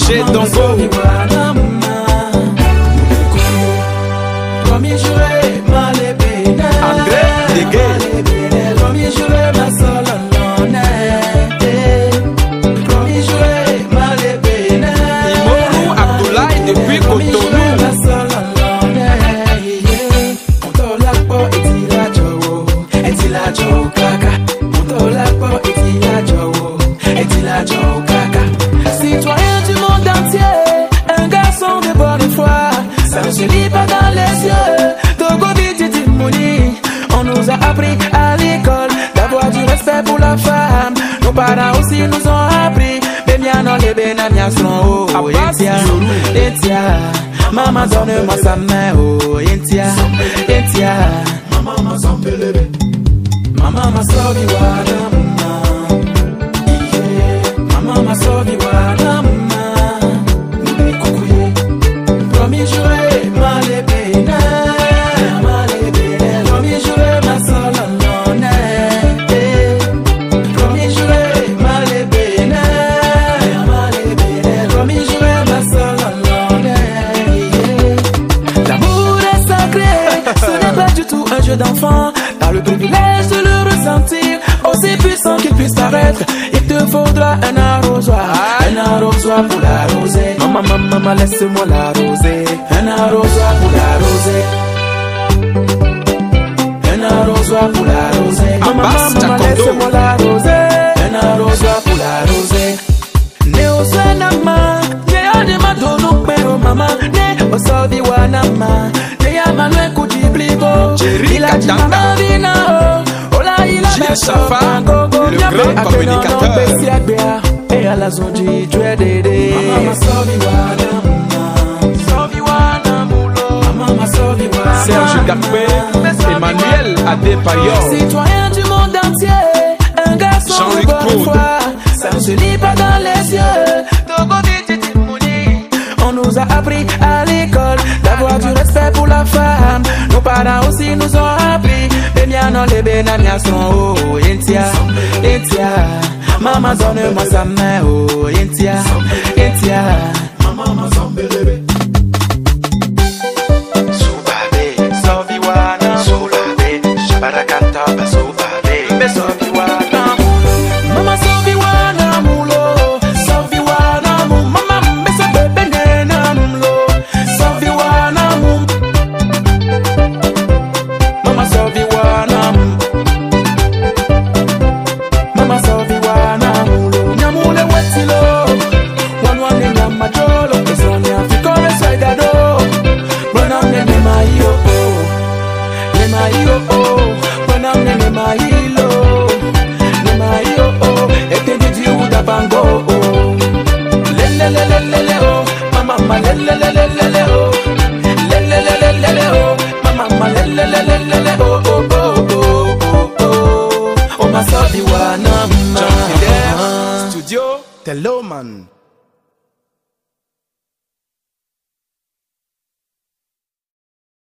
DJ Dongo. André Deguet. Imoru Abdoulaye depuis Cotonou. Citoyen du monde entier, un garçon de bonne foi, ça ne se lit pas dans les yeux. Togo Titi Mouni, on nous a appris à l'école d'avoir du respect pour la femme. Nos parents aussi nous ont appris. Bemiano les benamia sont oh, Yentia, maman donne-moi sa main, oh, Yentia, maman m'a sampelebe, maman m'a sauvé wana. Mama sovi wana mama Nubekukuye Promis juré malébéné Promis juré ma solonone Promis juré malébéné Promis juré ma solonone. L'amour est sacré, ce n'est pas du tout un jeu d'enfant. T'as le privilège de le ressentir, aussi puissant qu'il puisse paraître. Il te faudra un arrosoir pour l'arroser. Maman, laisse-moi l'arroser. Un arrosoir pour l'arroser. Un arrosoir pour l'arroser. Maman, laisse-moi l'arroser. Un arrosoir pour l'arroser. Neo Swenama, Neo de Madono, pero mama, Neo Saudi Wanama, Nea Manuel Kujiblibo, Jerry Katanga, Ola Ila Safa, le grand communicateur. Et à la zone du Dredede. Mama Sovi Wana Moulo. Mama Sovi Wana. Serge Gapé, Emmanuel Adebayor. Citoyen du monde entier, un garçon de bonne foi, ça ne se lit pas dans les yeux. Togo Titi Mouni, on nous a appris à l'école d'avoir du respect pour la femme. Nos parents aussi nous ont appris. Bemiano les benamia sont oh, Yentia. Maman donne-moi sa main, oh, Yentia, maman m'a sambelebe. Soubabe, Soviwana, Soulabe, Shabarakanta, Soubabe, Soviwana. Mama Soviwana mulo, Soviwana mu, mama mbesa bebe nena mulo, Soviwana mu. Mama Soviwana mu, mama Soviwana. Studio Teloman.